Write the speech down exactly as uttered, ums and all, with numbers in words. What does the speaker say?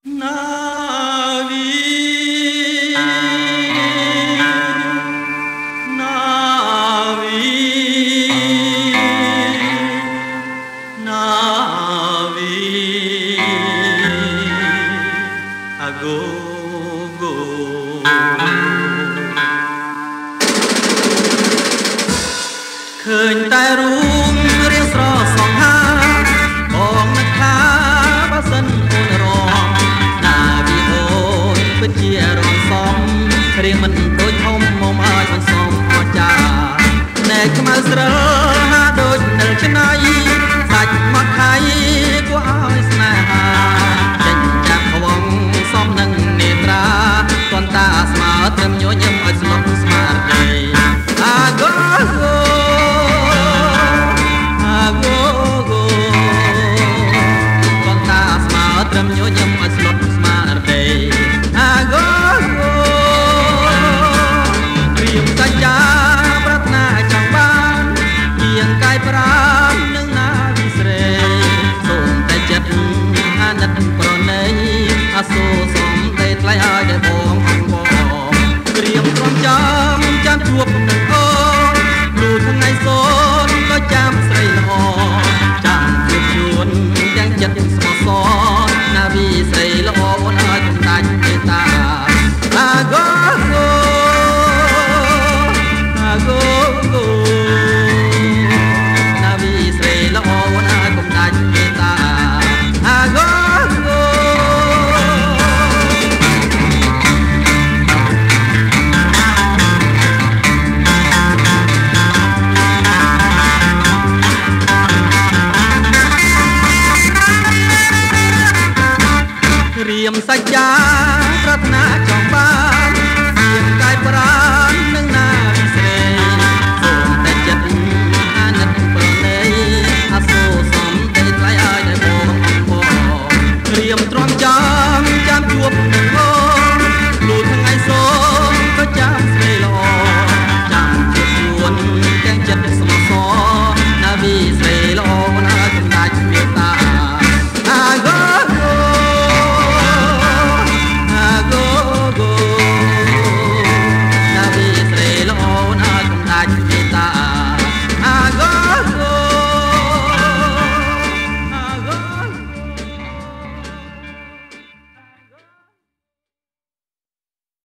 ឃើញតែរួមរៀងស្រសងហាបងនឹកថាបើសិនអូនរងណាវាអូនពិតជារងសំរៀងមិនដូចធំមុំឲ្យមិនសមអស្ចារ្យណែខ្មៅស្រើហាដូចនិលឆ្នៃសាច់មកខៃគួរឲ្យស្នេហាចេញจากខ្វងសំនឹងនេត្រាតន្តាស្មើត្រឹមញញឹមឲ្យស្លុតស្មារតីអាកូត្រឹមញញឹមឲ្យស្លុតស្មារតីអាកូព្រៀមសច្ចាប្រាថ្នាចង់បានជាងកាយប្រាណនឹងណាវិស្រីសូមតែចិត្តអាណិតប្រណីអាសូរសំដីថ្លៃឲ្យតែបងអង្គបងព្រៀមទ្រាំចាំចាំជួបនឹងអូនលូថ្ងៃសូនក៏ចាំស្រីល្អចាំជួបជួនទាំងចិត្តស្មោះសរណាវីស្រីល្អអូនឲ្យកំដាច់មេត្តាអាកូអាកូណាវីស្រីល្អអូនឲ្យកំដាច់មេត្តាអាកូរៀមសច្ចាប្រាថ្នាចង់បានជាងកាយប្រា